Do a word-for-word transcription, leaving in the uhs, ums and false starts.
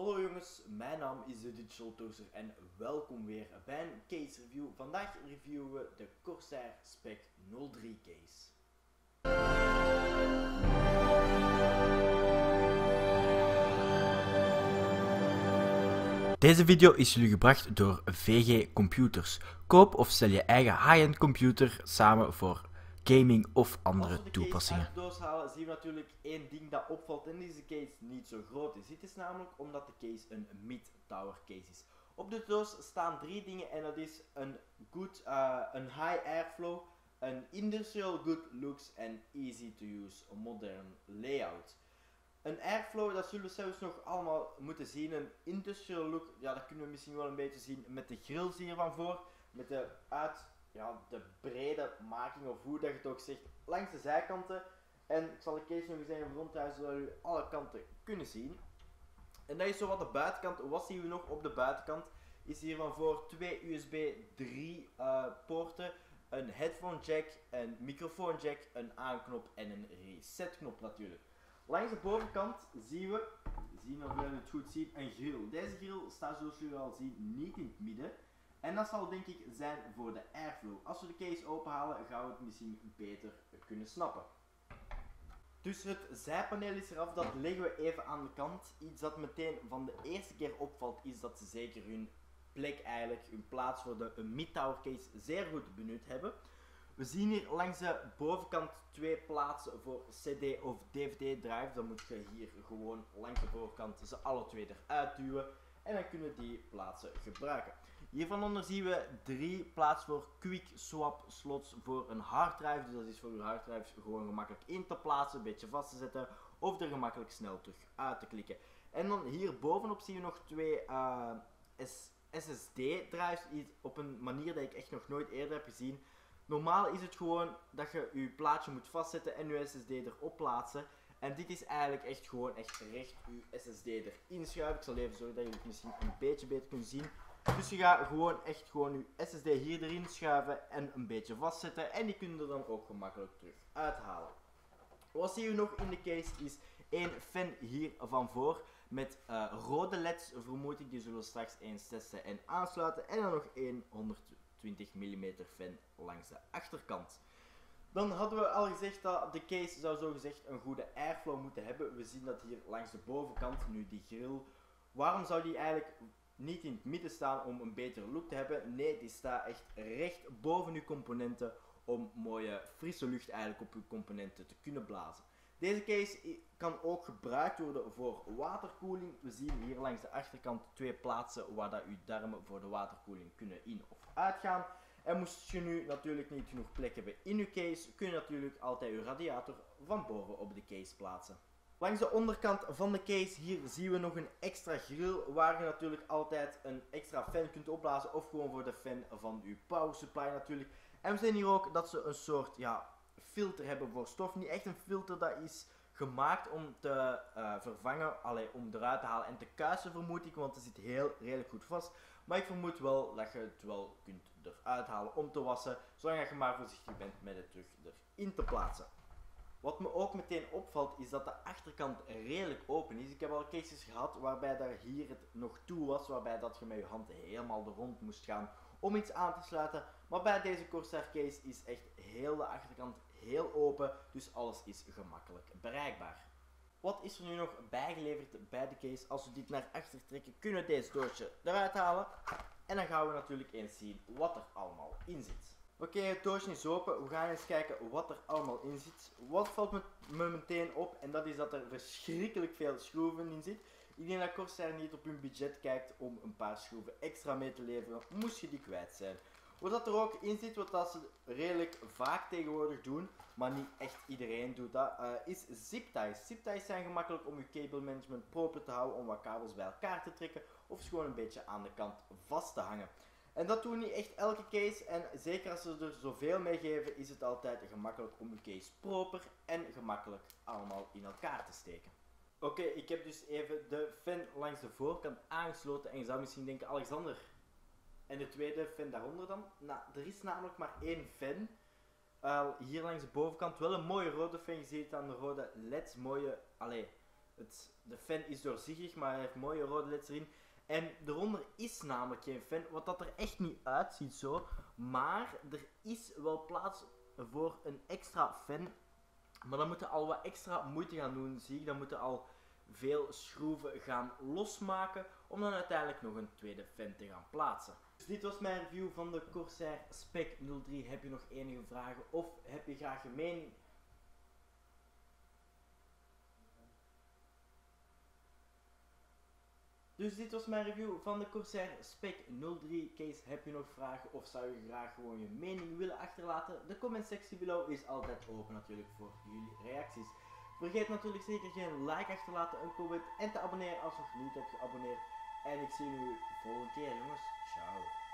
Hallo jongens, mijn naam is de Digital Toaster en welkom weer bij een case review. Vandaag reviewen we de Corsair Spec nul drie case. Deze video is jullie gebracht door V G Computers. Koop of stel je eigen high-end computer samen voor gaming of andere toepassingen. Als we de case uit de doos halen, zien we natuurlijk één ding dat opvalt en deze case niet zo groot is. Dit is namelijk omdat de case een mid-tower case is. Op de doos staan drie dingen en dat is een, good, uh, een high airflow, een industrial good looks en easy to use modern layout. Een airflow, dat zullen we zelfs nog allemaal moeten zien. Een industrial look, ja, dat kunnen we misschien wel een beetje zien met de grills hiervan voor. Met de uit, ja, de brede making of hoe dat je het ook zegt, langs de zijkanten. En ik zal de case nog eens even ronddraaien zodat jullie alle kanten kunnen zien. En dat is zo wat de buitenkant. Wat zien we nog op de buitenkant? Is hiervan voor twee U S B drie uh, poorten, een headphone jack, een microfoon jack, een aanknop en een reset knop natuurlijk. Langs de bovenkant zien we, zien of jullie het goed zien, een grill. Deze grill staat zoals jullie al zien niet in het midden. En dat zal denk ik zijn voor de airflow. Als we de case openhalen gaan we het misschien beter kunnen snappen. Dus het zijpaneel is eraf, dat leggen we even aan de kant. Iets dat meteen van de eerste keer opvalt is dat ze zeker hun plek eigenlijk, hun plaats voor de mid-tower case zeer goed benut hebben. We zien hier langs de bovenkant twee plaatsen voor C D of D V D drive. Dan moet je hier gewoon langs de bovenkant ze alle twee eruit duwen en dan kunnen we die plaatsen gebruiken. Hiervan onder zien we drie plaatsen voor quick swap slots voor een harddrive. Dus dat is voor uw harddrives gewoon gemakkelijk in te plaatsen, een beetje vast te zetten of er gemakkelijk snel terug uit te klikken. En dan hier bovenop zien we nog twee uh, S S D drives op een manier dat ik echt nog nooit eerder heb gezien. Normaal is het gewoon dat je je plaatje moet vastzetten en je S S D erop plaatsen. En dit is eigenlijk echt gewoon echt recht je S S D erin schuiven. Ik zal even zorgen dat jullie het misschien een beetje beter kunnen zien. Dus je gaat gewoon echt gewoon je S S D hier erin schuiven en een beetje vastzetten. En die kun je er dan ook gemakkelijk terug uithalen. Wat zie je nog in de case is één fan hier van voor. Met uh, rode leds vermoed ik. Die zullen we straks eens testen en aansluiten. En dan nog één honderdtwintig millimeter fan langs de achterkant. Dan hadden we al gezegd dat de case zou zo gezegd een goede airflow moeten hebben. We zien dat hier langs de bovenkant, nu die grill. Waarom zou die eigenlijk niet in het midden staan om een betere look te hebben? Nee, die staat echt recht boven uw componenten om mooie frisse lucht eigenlijk op uw componenten te kunnen blazen. Deze case kan ook gebruikt worden voor waterkoeling. We zien hier langs de achterkant twee plaatsen waar dat uw darmen voor de waterkoeling kunnen in of uitgaan. En moest je nu natuurlijk niet genoeg plek hebben in uw case, kun je natuurlijk altijd uw radiator van boven op de case plaatsen. Langs de onderkant van de case hier zien we nog een extra grill waar je natuurlijk altijd een extra fan kunt opblazen of gewoon voor de fan van uw power supply natuurlijk. En we zien hier ook dat ze een soort ja, filter hebben voor stof. Niet echt een filter, dat is gemaakt om te uh, vervangen, allee, om eruit te halen en te kuisen vermoed ik, want het zit heel redelijk goed vast. Maar ik vermoed wel dat je het wel kunt eruit halen om te wassen, zolang je maar voorzichtig bent met het terug erin te plaatsen. Wat me ook meteen opvalt is dat de achterkant redelijk open is. Ik heb al cases gehad waarbij daar hier het nog toe was, waarbij dat je met je hand helemaal er rond moest gaan om iets aan te sluiten. Maar bij deze Corsair case is echt heel de achterkant heel open, dus alles is gemakkelijk bereikbaar. Wat is er nu nog bijgeleverd bij de case? Als we dit naar achter trekken, kunnen we deze doosje eruit halen. En dan gaan we natuurlijk eens zien wat er allemaal in zit. Oké, okay, het doosje is open. We gaan eens kijken wat er allemaal in zit. Wat valt me, me meteen op, en dat is dat er verschrikkelijk veel schroeven in zit. Ik denk dat Corsair niet op hun budget kijkt om een paar schroeven extra mee te leveren, moest je die kwijt zijn. Wat dat er ook in zit, wat dat ze redelijk vaak tegenwoordig doen, maar niet echt iedereen doet dat, uh, is zipties. Zipties zijn gemakkelijk om je cable management proper te houden, om wat kabels bij elkaar te trekken of ze gewoon een beetje aan de kant vast te hangen. En dat doen niet echt elke case, en zeker als ze er zoveel mee geven, is het altijd gemakkelijk om je case proper en gemakkelijk allemaal in elkaar te steken. Oké, okay, ik heb dus even de fan langs de voorkant aangesloten en je zou misschien denken, Alexander, en de tweede fan daaronder dan? Nou, er is namelijk maar één fan. Uh, hier langs de bovenkant wel een mooie rode fan, je ziet het aan de rode leds, mooie, allee, het, de fan is doorzichtig, maar hij heeft mooie rode leds erin. En eronder is namelijk geen fan, wat dat er echt niet uitziet zo. Maar er is wel plaats voor een extra fan. Maar dan moeten al wat extra moeite gaan doen, zie ik. Dan moeten al veel schroeven gaan losmaken om dan uiteindelijk nog een tweede fan te gaan plaatsen. Dus dit was mijn review van de Corsair Spec nul drie. Heb je nog enige vragen of heb je graag een mening? Dus dit was mijn review van de Corsair Spec nul drie. Case, heb je nog vragen of zou je graag gewoon je mening willen achterlaten? De commentsectie below is altijd open natuurlijk voor jullie reacties. Vergeet natuurlijk zeker geen like achterlaten, een comment en te abonneren als je nog niet hebt geabonneerd. En ik zie jullie volgende keer jongens. Ciao.